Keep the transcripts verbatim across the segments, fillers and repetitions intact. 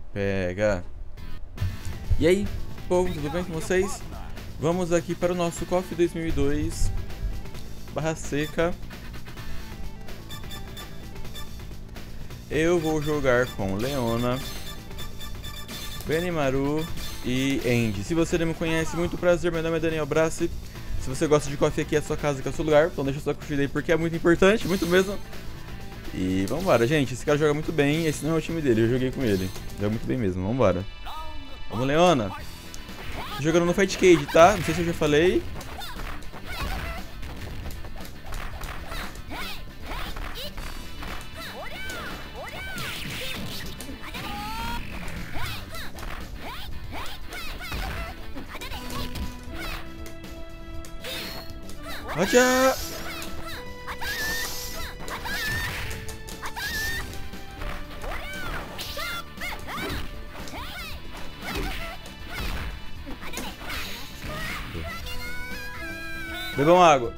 Pega. E aí, povo, tudo bem com vocês? Vamos aqui para o nosso K O F dois mil e dois Barra Seca. Eu vou jogar com Leona, Benimaru e Andy. Se você não me conhece, muito prazer, meu nome é Daniel Brassi. Se você gosta de K O F, aqui é a sua casa, aqui é o seu lugar. Então deixa sua curtida aí porque é muito importante, muito mesmo. E vambora, gente, esse cara joga muito bem. Esse não é o time dele, eu joguei com ele. Joga muito bem mesmo, vambora. Vamos, Leona. Jogando no Fight Cage, tá? Não sei se eu já falei. Acha! Bebam água.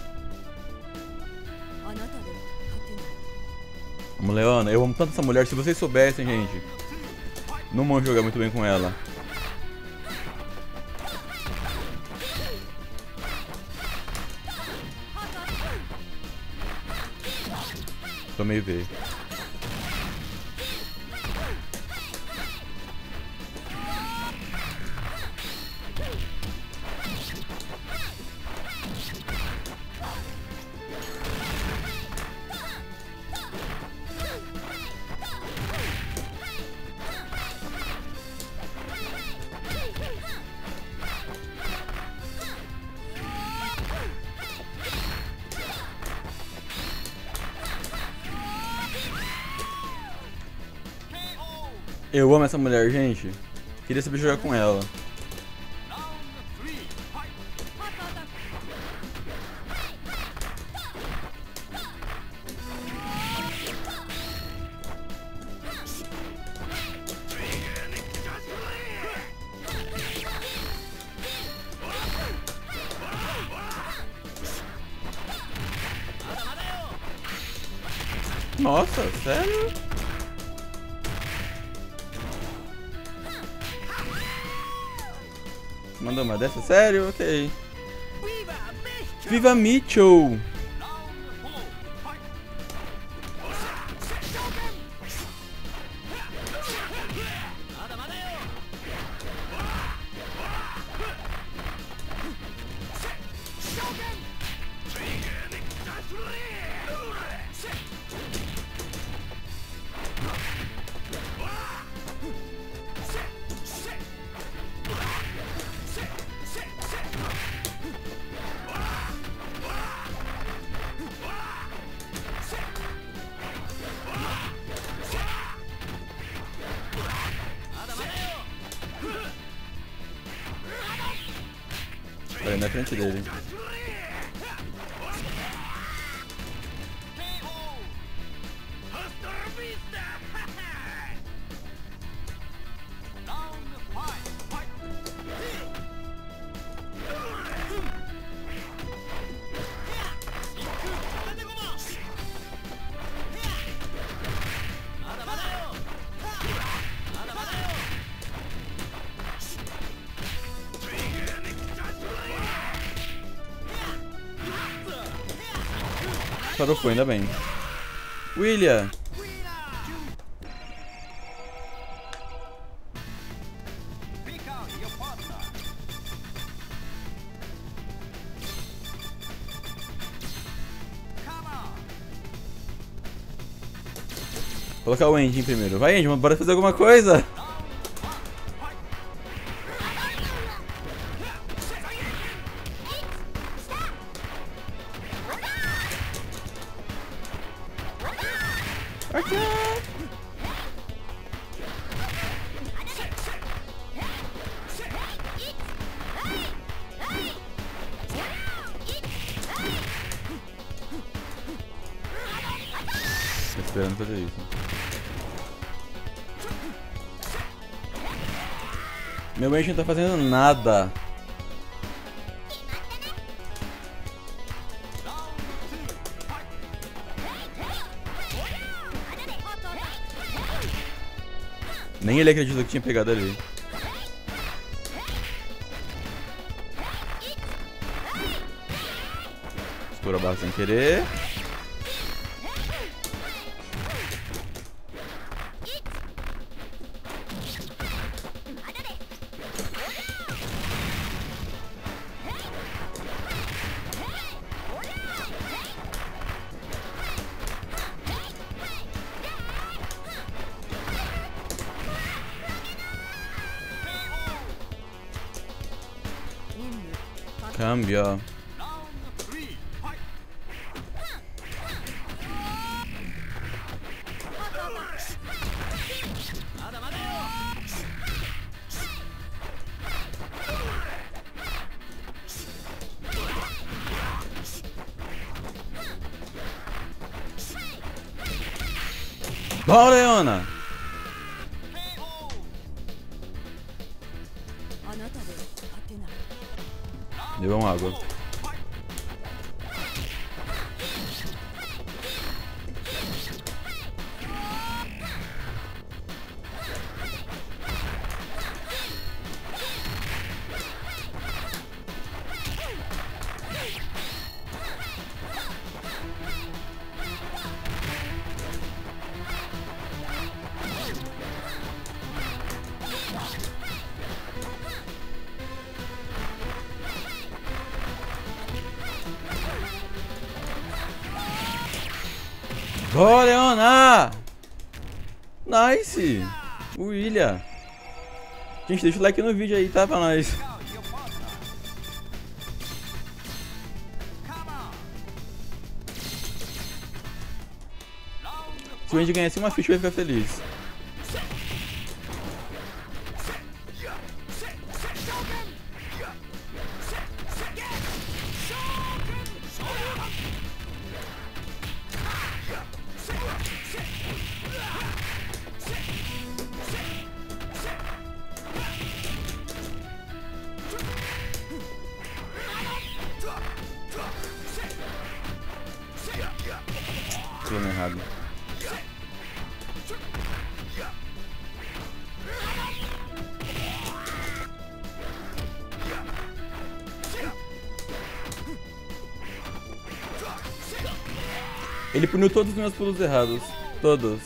Vamos, Leona. Eu amo tanto essa mulher. Se vocês soubessem, gente. Não vão jogar muito bem com ela. Tomei V. Eu amo essa mulher, gente. Queria saber jogar com ela. Nossa, sério? Mandou uma dessa? Sério? Ok. Viva Mitchell! Tá aí na frente dele. Parou, foi, ainda bem. William! Vou colocar o Andy primeiro. Vai, Andy, bora fazer alguma coisa! Tô esperando fazer isso. Meu Andy não tá fazendo nada. Nem ele acreditou que tinha pegado ali. Estoura a barra sem querer. Câmbio. Bora, Leona! Deu uma água. Boa, Leona! Nice! William! Gente, deixa o like no vídeo aí, tá? Pra nós. Se o Andy ganhasse uma ficha, eu ia ficar feliz. Plano errado. Ele puniu todos os meus pulos errados. Todos.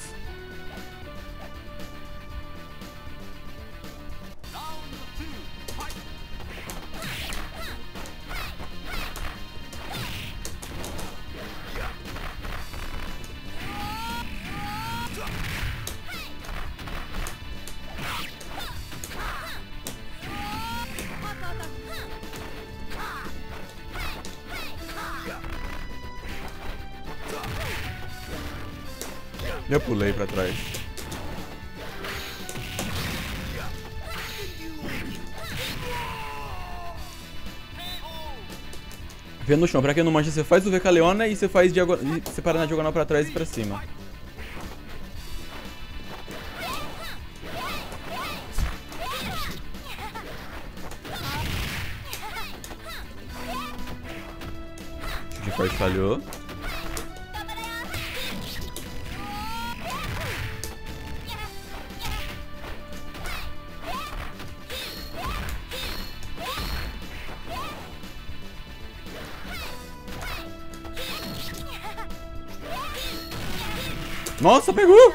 Eu pulei pra trás. Vê no chão, pra quem não manja, você faz o V K Leona e você faz diagonal, você para na diagonal pra trás e pra cima. Chute forte falhou. Nossa, pegou!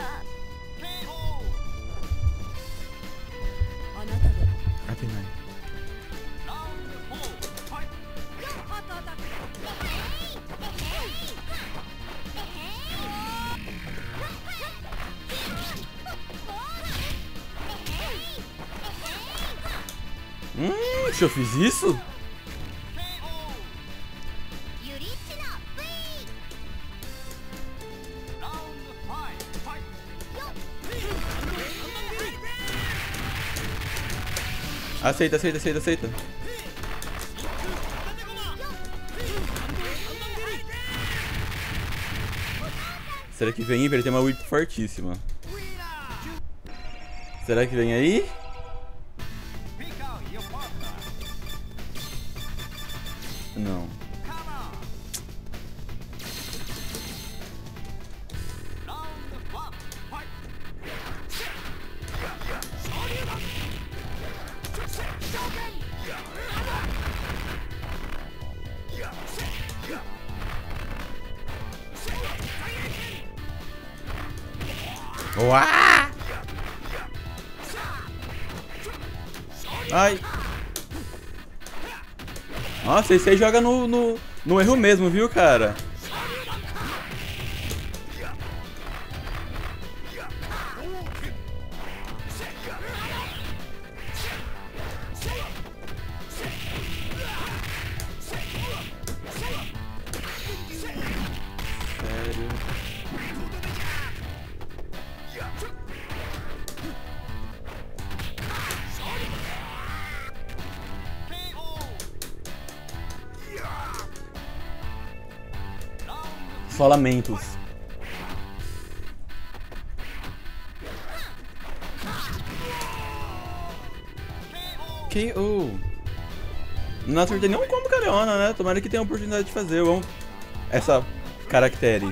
Hum, se eu fiz isso? Aceita, aceita, aceita, aceita. Será que vem aí? Ele tem uma whip fortíssima. Será que vem aí? Não. Uá! Ai. Nossa, esse aí joga no, no, no erro mesmo, viu, cara? Sério? Só lamentos. K O. Não acertei nenhum combo Careona, né? Tomara que tenha a oportunidade de fazer. Eu amo essa caractere.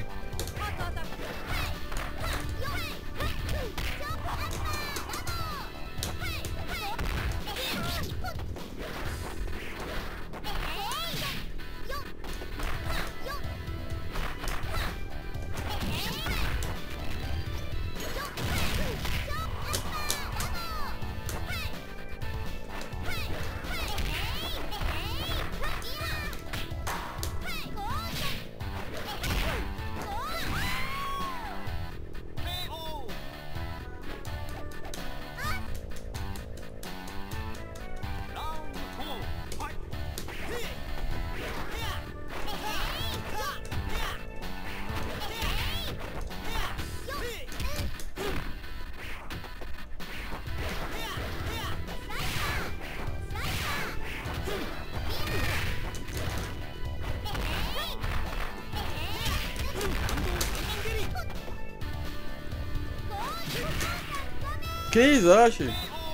Que isso, Ashi?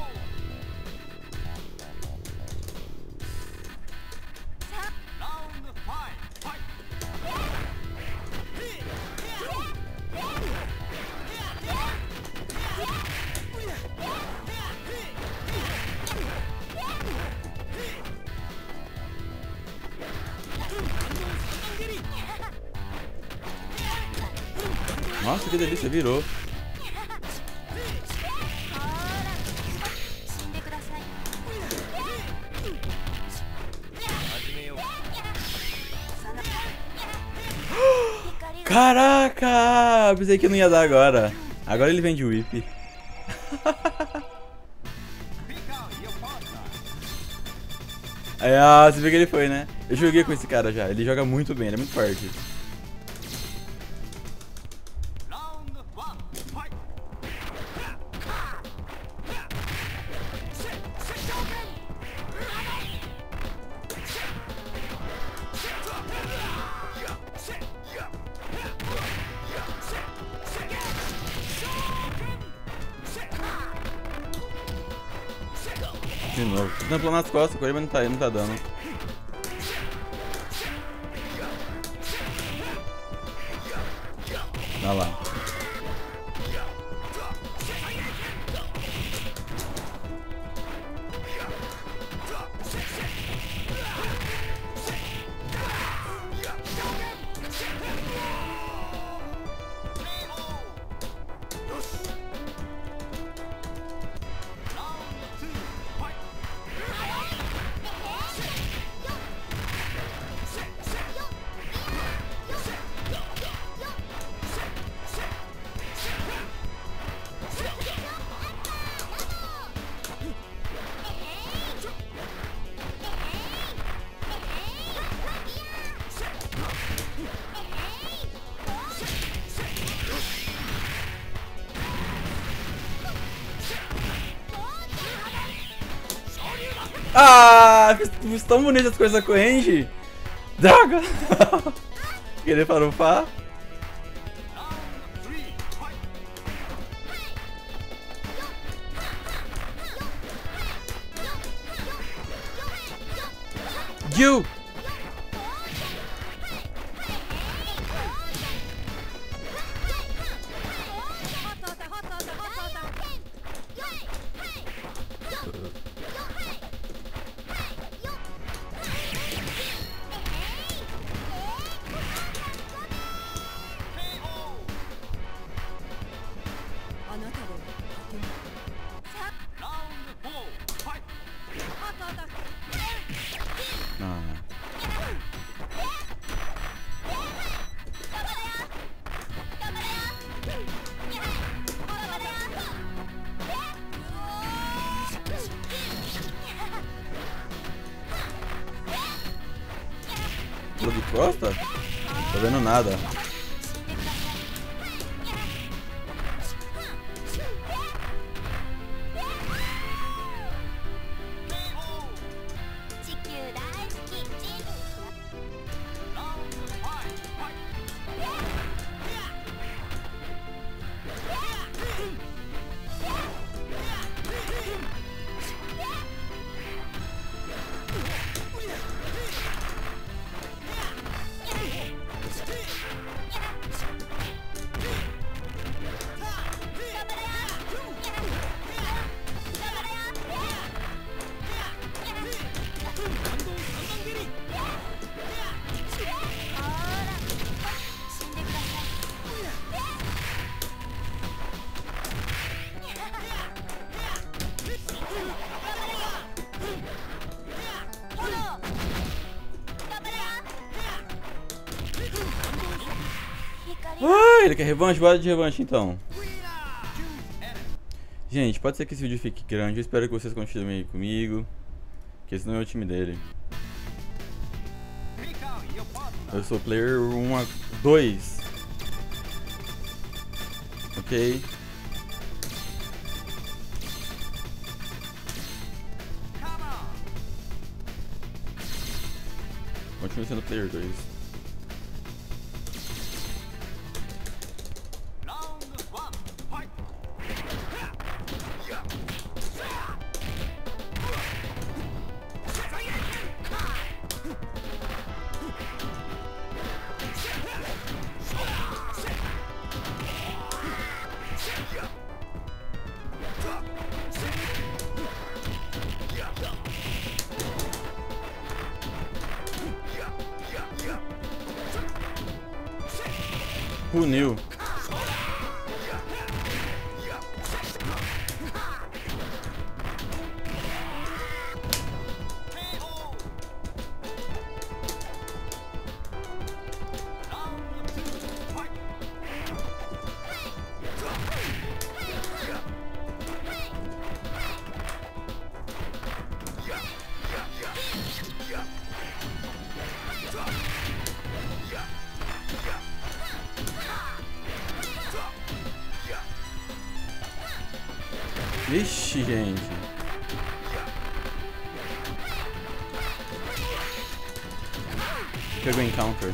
Nossa, que delícia, virou. Caraca! Pensei que não ia dar agora. Agora ele vem de whip. Aí, ah, você viu que ele foi, né? Eu joguei com esse cara já. Ele joga muito bem, ele é muito forte. De novo. Tô dando nas costas com ele, mas não tá, não tá dando. Olha lá. Ah, fiz tão bonitas as coisas com o Engie. Droga! Querer farofar. You! Pula de costa? Tô vendo nada. Ah, ele quer revanche? Bora de revanche então. Gente, pode ser que esse vídeo fique grande. Eu espero que vocês continuem aí comigo, que esse não é o time dele. Eu sou o player um a dois. Ok. Continue sendo player dois. Puniu. Vixe, gente. Pegou encounter.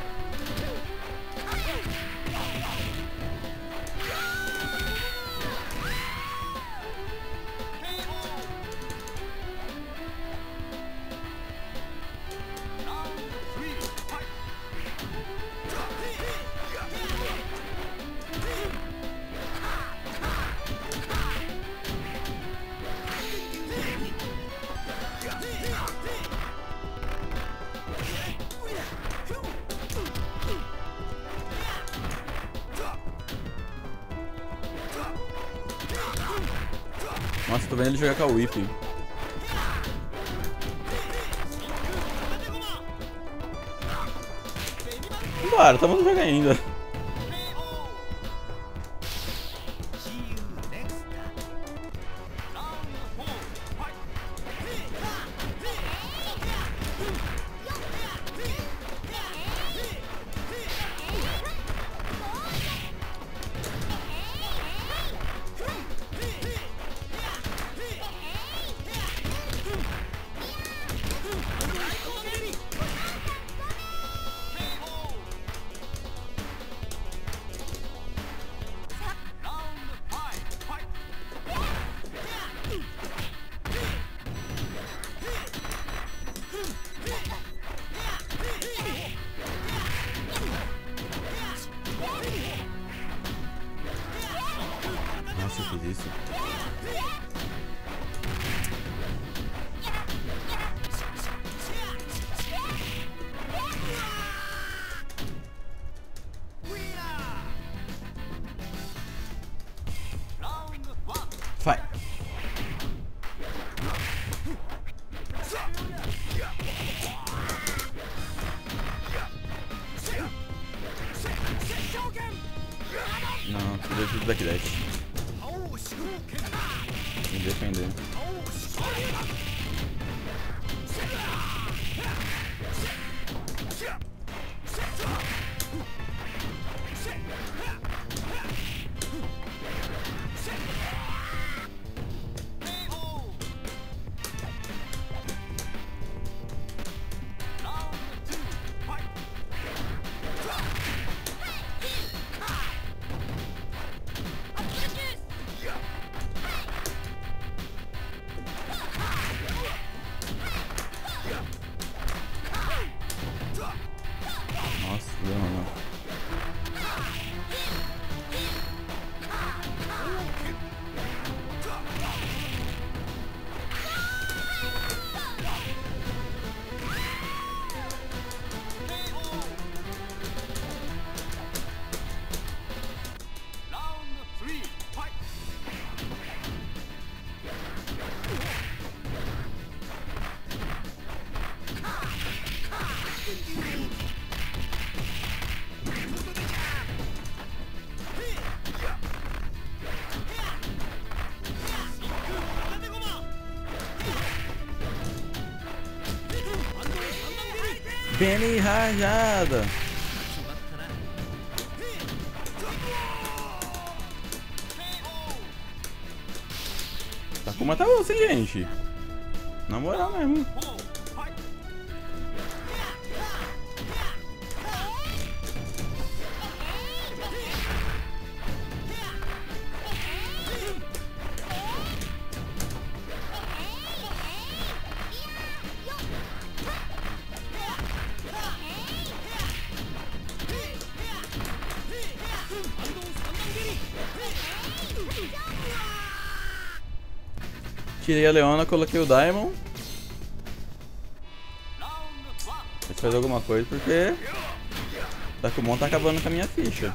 Nossa, tô vendo ele jogar com a whip. Vambora, tá bom jogar ainda. Nossa, eu fiz isso. Vai. Não, eu fiz backdash. Me defender. Penny rajada. Takuma tá osso, hein, gente? Na moral mesmo. Tirei a Leona, coloquei o Daimon. Deixa eu fazer alguma coisa porque Takumon tá acabando com a minha ficha.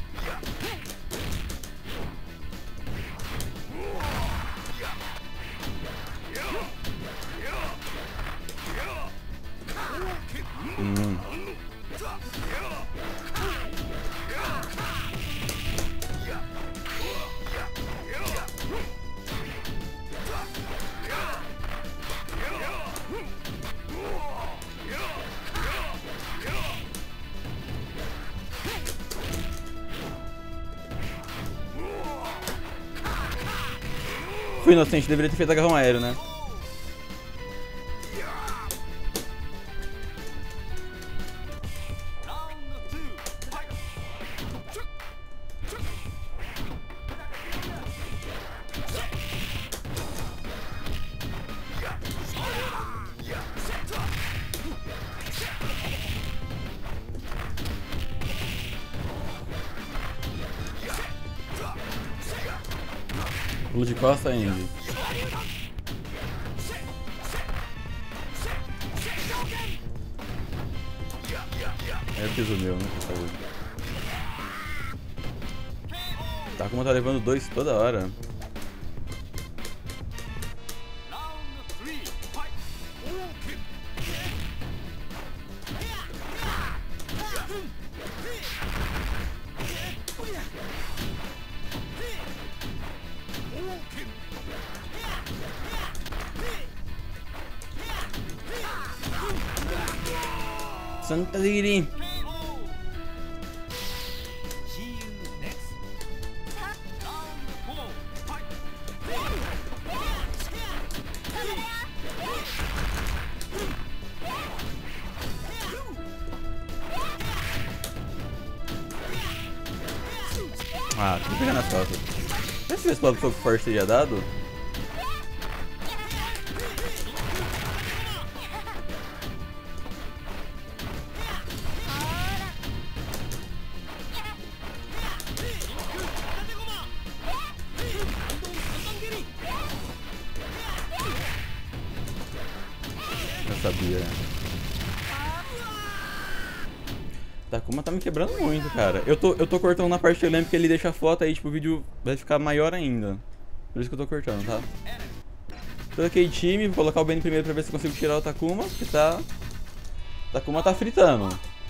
Hum. Fui inocente, deveria ter feito agarrão aéreo, né? Pulo de costa ainda. É o piso meu, né? Tá como tá levando dois toda hora. Santa Liri. Ah, tem que pegar nas costas. Se tivesse falado que o fogo forte teria dado. Eu sabia. Takuma tá me quebrando muito, cara. Eu tô, eu tô cortando na parte que eu lembro que ele deixa a foto aí, tipo, o vídeo vai ficar maior ainda. Por isso que eu tô cortando, tá? Troquei time, vou colocar o Benny primeiro pra ver se eu consigo tirar o Takuma, que tá... Takuma tá fritando.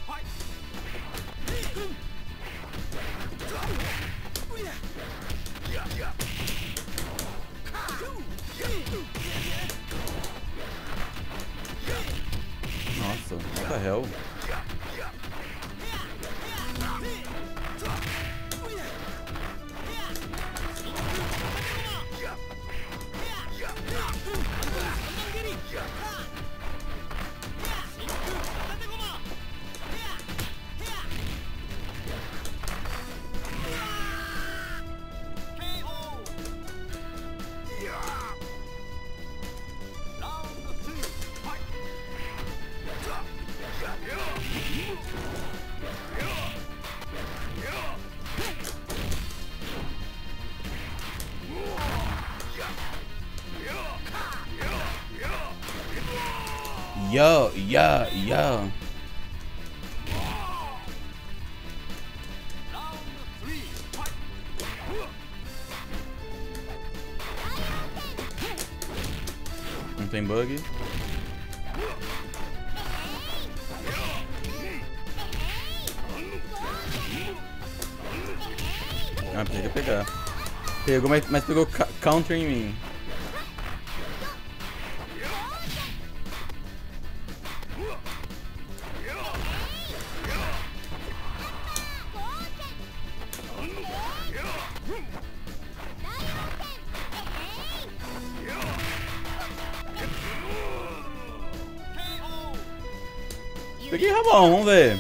Nossa, what the hell? Yo, yo, yo. Não tem bug. Ah, precisa pegar. Pegou, mas, mas pegou counter em mim. Peguei Ramon, vamos ver.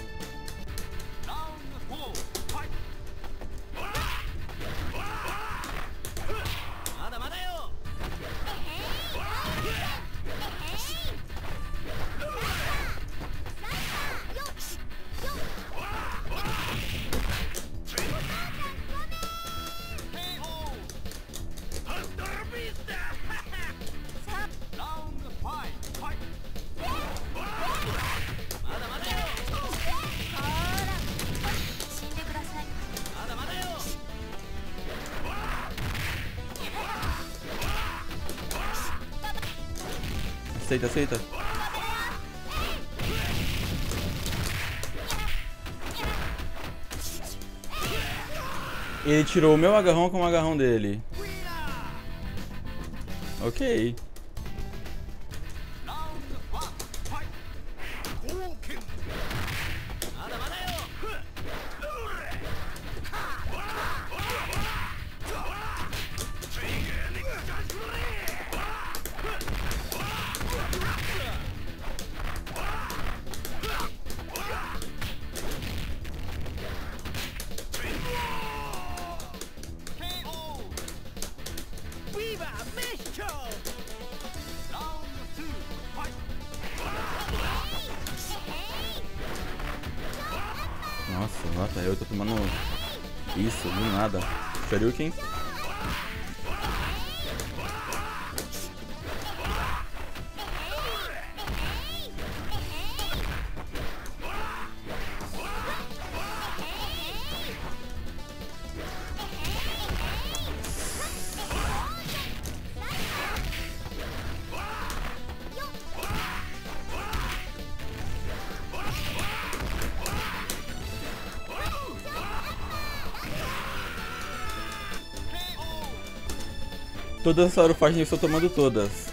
Aceita, aceita. Ele tirou o meu agarrão com o agarrão dele. Ok. Nossa, nota, eu tô tomando isso, do nada. Shoryuken. Todas as saurofagens eu estou tomando todas.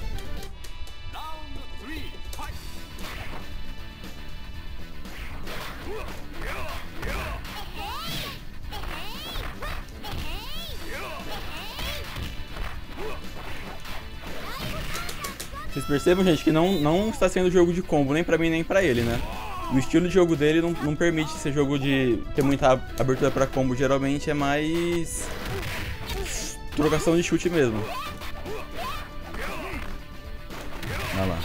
Vocês percebam, gente, que não, não está sendo jogo de combo, nem pra mim, nem pra ele, né? O estilo de jogo dele não, não permite ser jogo de ter muita abertura pra combo. Geralmente é mais trocação de chute mesmo. Olha lá.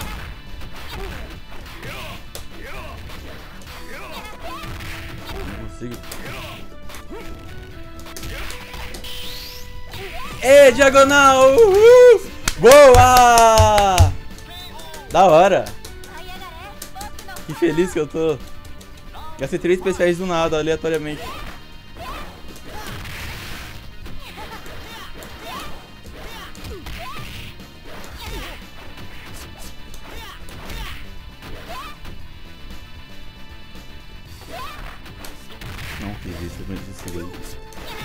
Não consigo. Ê, diagonal! Uhul! Boa! Da hora! Que feliz que eu tô. Gastei três especiais do nada, aleatoriamente. Não fiz isso, eu preciso isso.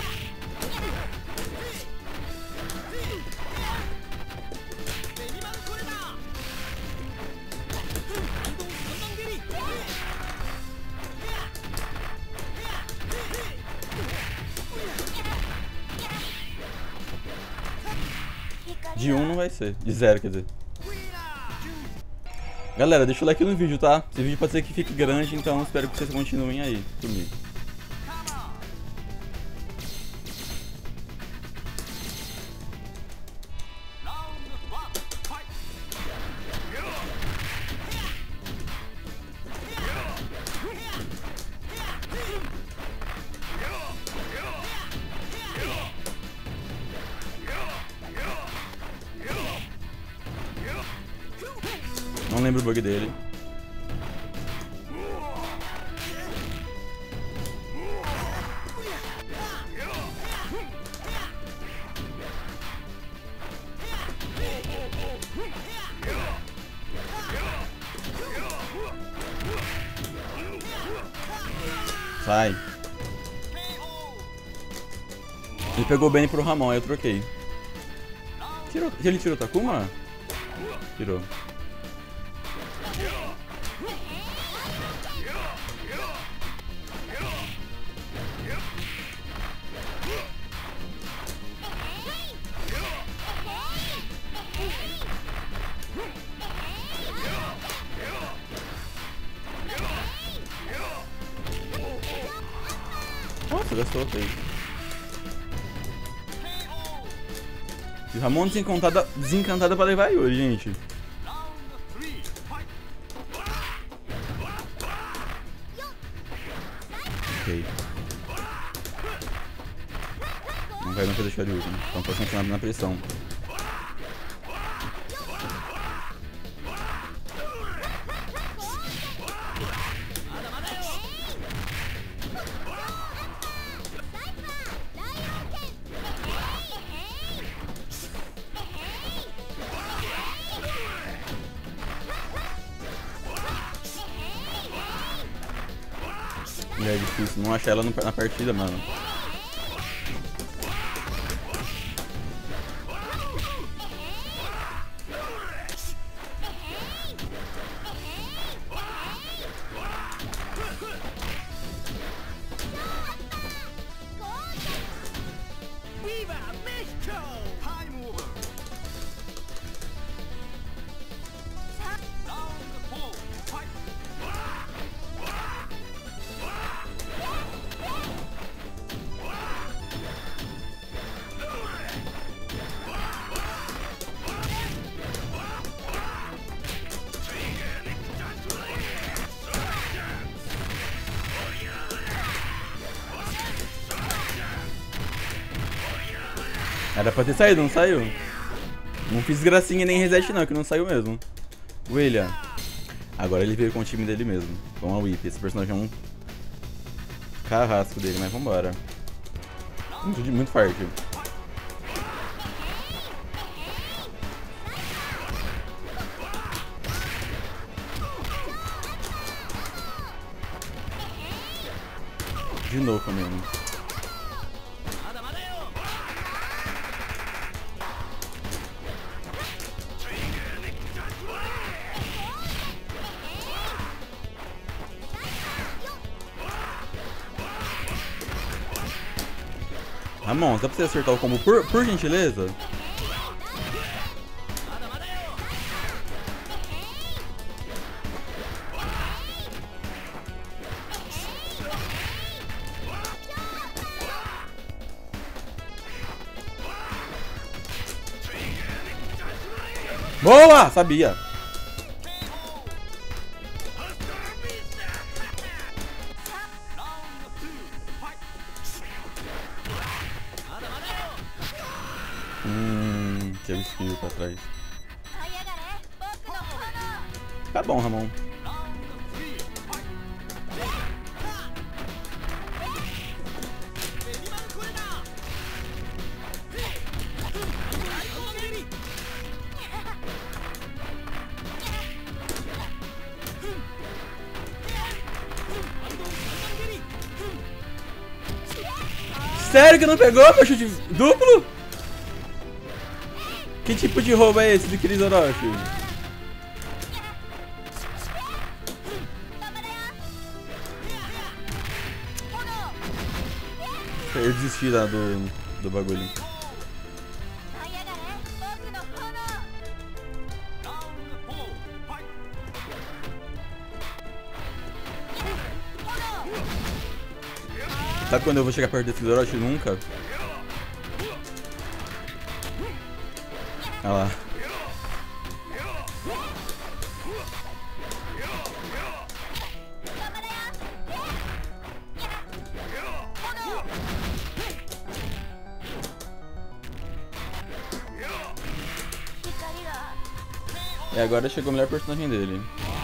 De um não vai ser, de zero quer dizer. Galera, deixa o like no vídeo, tá? Esse vídeo pode ser que fique grande, então espero que vocês continuem aí comigo. Não lembro o bug dele. Sai. Ele pegou o Benny pro Ramon, aí eu troquei. Tirou. Ele tirou o Takuma? Tirou. Nossa, gastou fez. E o Ramon desencantada, desencantada pra levar a Yuri, gente. Ok. Não vai mais deixar a Yuri, então tá continuando na pressão. E é difícil não achar ela no, na partida, mano. Era pra ter saído, não saiu. Não fiz gracinha nem reset não, que não saiu mesmo. William. Agora ele veio com o time dele mesmo. Com a Whip. Esse personagem é um carrasco dele, mas vambora. Muito, muito forte. De novo mesmo. Ramon, dá pra você acertar o combo por, por gentileza? Boa! Sabia! Hum, tinha um skill pra trás. Tá bom, Ramon. Sério que não pegou meu chute duplo? Que tipo de roubo é esse de Chris Orochi? Eu desisti lá do, do bagulho. Sabe quando eu vou chegar perto desse Orochi? Nunca. Olha lá. E agora chegou o melhor personagem dele.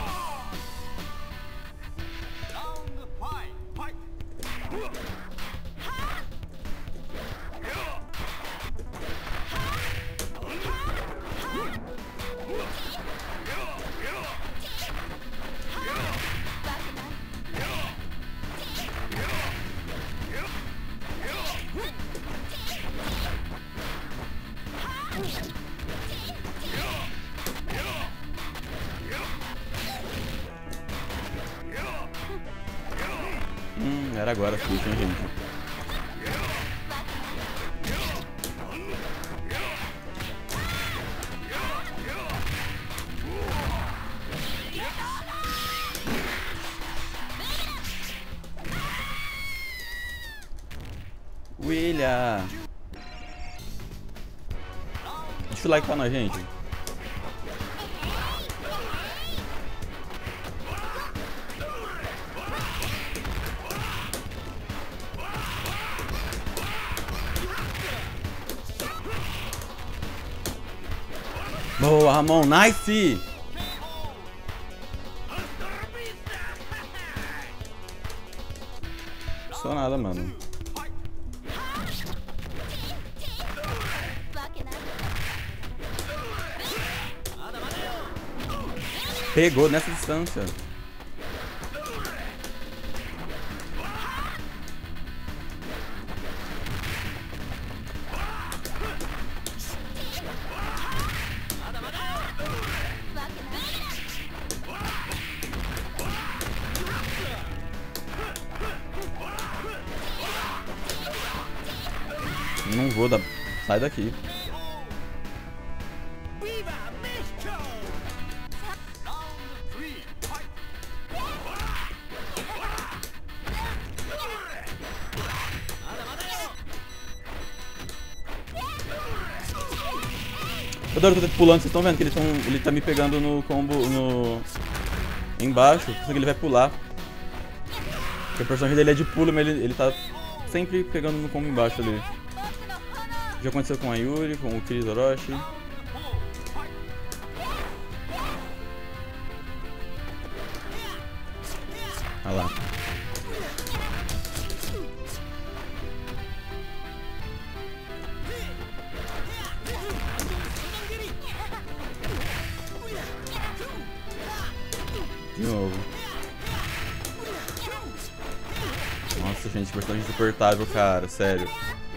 Hum, era agora, puxa, hein, gente. família. Deixa o like pra nós, gente. Boa, Ramon, nice! Só nada, mano. Pegou nessa distância. Não vou dar. Sai daqui. Eu adoro que eu tô pulando, vocês estão vendo que ele, tão, ele tá me pegando no combo no embaixo, só que ele vai pular. Porque o personagem dele é de pulo, mas ele, ele tá sempre pegando no combo embaixo ali. Já aconteceu com a Yuri, com o Chris Orochi. Olha lá. De novo. Nossa, gente, personagem insuportável, cara, sério.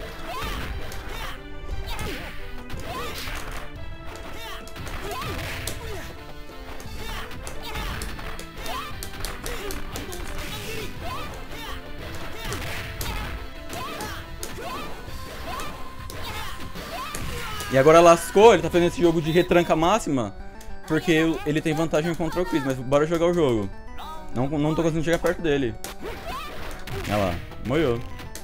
E agora lascou, ele tá fazendo esse jogo de retranca máxima, porque ele tem vantagem contra o Chris, mas bora jogar o jogo. Não, não tô conseguindo chegar perto dele. Olha lá, moiou.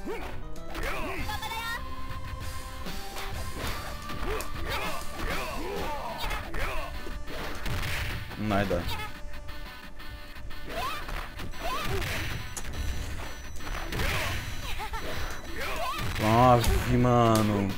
Não vai dar. Nossa, mano.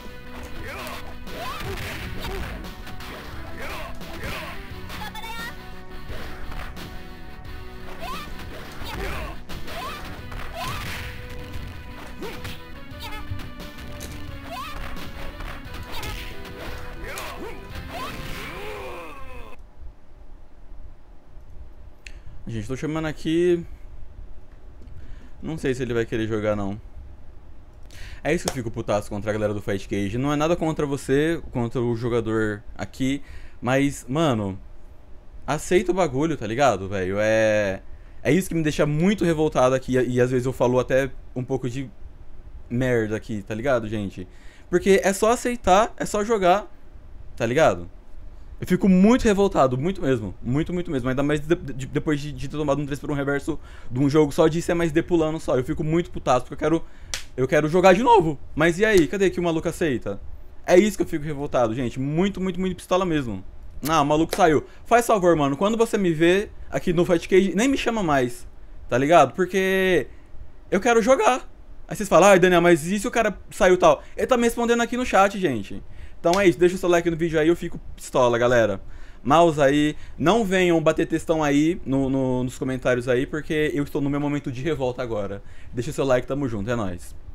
Gente, tô chamando aqui. Não sei se ele vai querer jogar, não. É isso que eu fico putaço contra a galera do Fight Cage. Não é nada contra você, contra o jogador aqui. Mas, mano, aceita o bagulho, tá ligado, velho? É... É isso que me deixa muito revoltado aqui. E às vezes eu falo até um pouco de merda aqui, tá ligado, gente? Porque é só aceitar, é só jogar, tá ligado? Eu fico muito revoltado, muito mesmo, muito, muito mesmo. Ainda mais de, de, depois de, de ter tomado um três por um reverso de um jogo só de ser mais D pulando só. Eu fico muito putaço, porque eu quero, eu quero jogar de novo. Mas e aí, cadê que o maluco aceita? É isso que eu fico revoltado, gente. Muito, muito, muito pistola mesmo. Ah, o maluco saiu. Faz favor, mano, quando você me vê aqui no Fight Cage, nem me chama mais, tá ligado? Porque eu quero jogar. Aí vocês falam, ai, Daniel, mas e se o cara saiu e tal? Ele tá me respondendo aqui no chat, gente. Então é isso, deixa o seu like no vídeo aí, eu fico pistola, galera. Mouse aí, não venham bater textão aí no, no, nos comentários aí, porque eu estou no meu momento de revolta agora. Deixa o seu like, tamo junto, é nóis.